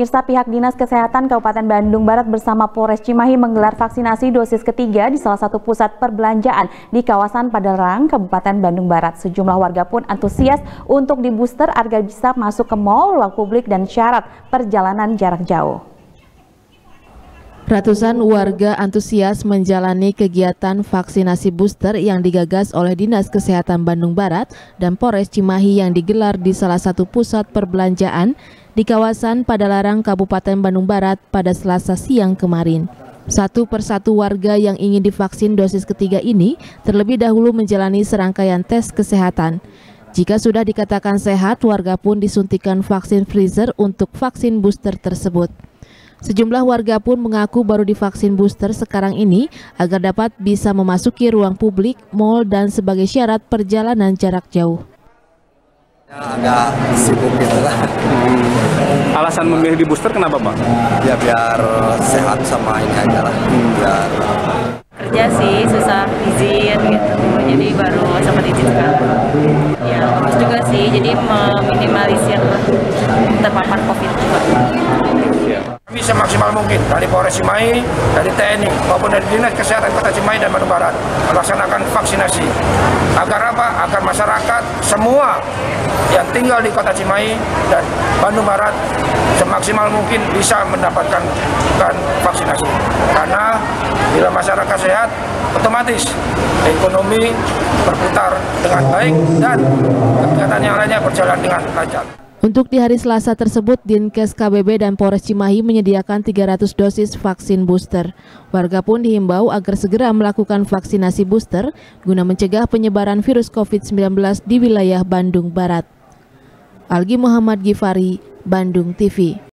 Pemirsa, pihak Dinas Kesehatan Kabupaten Bandung Barat bersama Polres Cimahi menggelar vaksinasi dosis ketiga di salah satu pusat perbelanjaan di kawasan Padalarang, Kabupaten Bandung Barat. Sejumlah warga pun antusias untuk di-booster agar bisa masuk ke mal, ruang publik, dan syarat perjalanan jarak jauh. Ratusan warga antusias menjalani kegiatan vaksinasi booster yang digagas oleh Dinas Kesehatan Bandung Barat dan Polres Cimahi yang digelar di salah satu pusat perbelanjaan di kawasan Padalarang, Kabupaten Bandung Barat pada Selasa siang kemarin. Satu persatu warga yang ingin divaksin dosis ketiga ini terlebih dahulu menjalani serangkaian tes kesehatan. Jika sudah dikatakan sehat, warga pun disuntikan vaksin Pfizer untuk vaksin booster tersebut. Sejumlah warga pun mengaku baru divaksin booster sekarang ini agar dapat bisa memasuki ruang publik, mal, dan sebagai syarat perjalanan jarak jauh. Agak sibuk gitu lah. Alasan memilih di booster kenapa, Pak? Ya biar sehat sama ini aja lah. Biar kerja sih susah izin gitu, jadi baru sempat izin sekarang. Ya bagus juga sih, jadi meminimalisir terpapar COVID. Kami semaksimal mungkin dari Polres Cimahi, dari TNI maupun dari Dinas Kesehatan Kota Cimahi dan Bandung Barat melaksanakan vaksinasi. Agar apa? Agar masyarakat semua yang tinggal di Kota Cimahi dan Bandung Barat semaksimal mungkin bisa mendapatkan vaksinasi. Karena bila masyarakat sehat, otomatis ekonomi berputar dengan baik dan kegiatan yang lainnya berjalan dengan lancar. Untuk di hari Selasa tersebut, Dinkes KBB dan Polres Cimahi menyediakan 300 dosis vaksin booster. Warga pun dihimbau agar segera melakukan vaksinasi booster guna mencegah penyebaran virus COVID-19 di wilayah Bandung Barat. Algi Muhammad Gifari, Bandung TV.